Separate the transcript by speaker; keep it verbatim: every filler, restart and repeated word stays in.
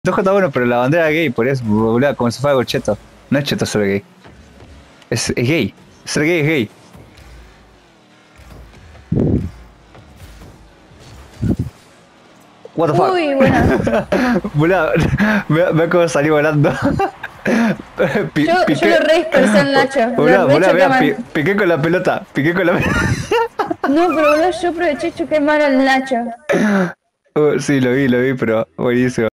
Speaker 1: Tojo está bueno, pero la bandera gay, por eso, boludo, como si fuera algo cheto. No es cheto ser gay. Es, es gay. Ser gay es gay. What the fuck?
Speaker 2: Uy, bueno.
Speaker 1: Boludo, ve, ve cómo salí volando. Pi,
Speaker 2: Yo,
Speaker 1: piqué.
Speaker 2: yo lo re dispersé al Nacho.
Speaker 1: Boludo,
Speaker 2: Lo re
Speaker 1: boludo,
Speaker 2: choqué
Speaker 1: vea,
Speaker 2: mal.
Speaker 1: pi, piqué con la pelota. Piqué con la pelota.
Speaker 2: No, pero boludo, yo aproveché y choqué mal al Nacho.
Speaker 1: Uh, sí, lo vi, lo vi, pero buenísimo.